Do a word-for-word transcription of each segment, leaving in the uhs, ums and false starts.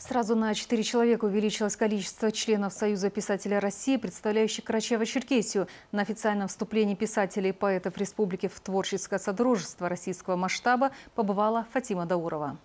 Сразу на четыре человека увеличилось количество членов Союза писателей России, представляющих Карачаево-Черкесию. На официальном вступлении писателей и поэтов республики в творческое содружество российского масштаба побывала Фатима Даурова.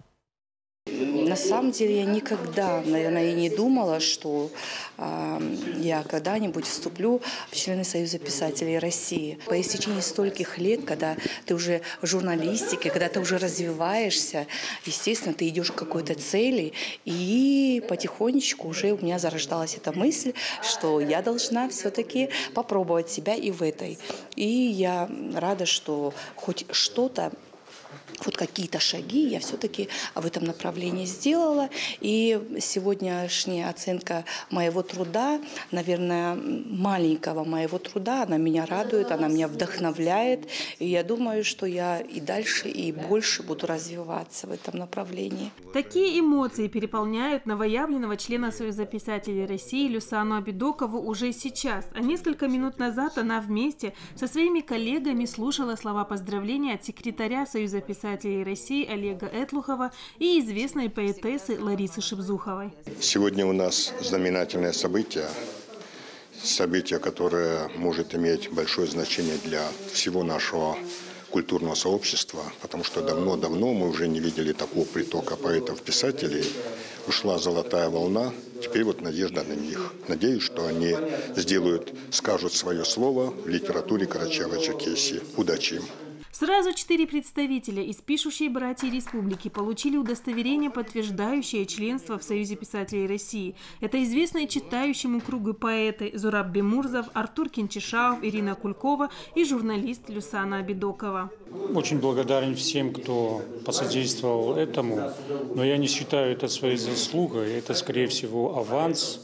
На самом деле я никогда, наверное, и не думала, что э, я когда-нибудь вступлю в члены Союза писателей России. По истечении стольких лет, когда ты уже в журналистике, когда ты уже развиваешься, естественно, ты идешь к какой-то цели, и потихонечку уже у меня зарождалась эта мысль, что я должна все-таки попробовать себя и в этой. И я рада, что хоть что-то, вот какие-то шаги я все-таки в этом направлении сделала. И сегодняшняя оценка моего труда, наверное, маленького моего труда, она меня радует, она меня вдохновляет. И я думаю, что я и дальше, и больше буду развиваться в этом направлении. Такие эмоции переполняют новоявленного члена Союза писателей России Люсану Абидокову уже сейчас. А несколько минут назад она вместе со своими коллегами слушала слова поздравления от секретаря Союза писателей России Олега Этлухова и известной поэтессы Ларисы Шипзуховой. Сегодня у нас знаменательное событие, событие, которое может иметь большое значение для всего нашего культурного сообщества, потому что давно-давно мы уже не видели такого притока поэтов-писателей. Ушла золотая волна, теперь вот надежда на них. Надеюсь, что они сделают, скажут свое слово в литературе Карачаево-Черкесии. Удачи им! Сразу четыре представителя из пишущей братьей республики получили удостоверение, подтверждающее членство в Союзе писателей России. Это известные читающему кругу поэты Зураб Бемурзов, Артур Кинчишаов, Ирина Кулькова и журналист Люсана Абидокова. Очень благодарен всем, кто посодействовал этому, но я не считаю это своей заслугой, это, скорее всего, аванс.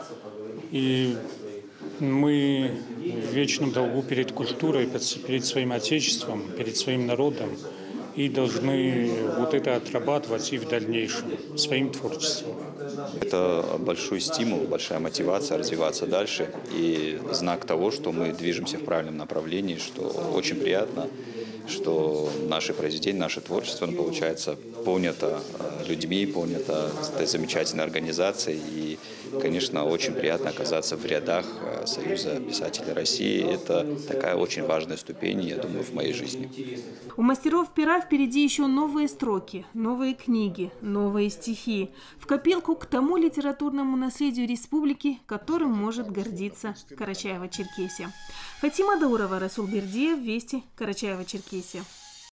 И мы в вечном долгу перед культурой, перед своим отечеством, перед своим народом и должны вот это отрабатывать и в дальнейшем своим творчеством. Это большой стимул, большая мотивация развиваться дальше и знак того, что мы движемся в правильном направлении, что очень приятно, что наше произведение, наше творчество, оно, получается, понято людьми, понято этой замечательной организацией. И, конечно, очень приятно оказаться в рядах Союза писателей России. Это такая очень важная ступень, я думаю, в моей жизни. У мастеров пера впереди еще новые строки, новые книги, новые стихи. В копилку к тому литературному наследию республики, которым может гордиться Карачаево-Черкесия. Фатима Даурова, Расул Бердиев, Вести, Карачаево-Черкесия.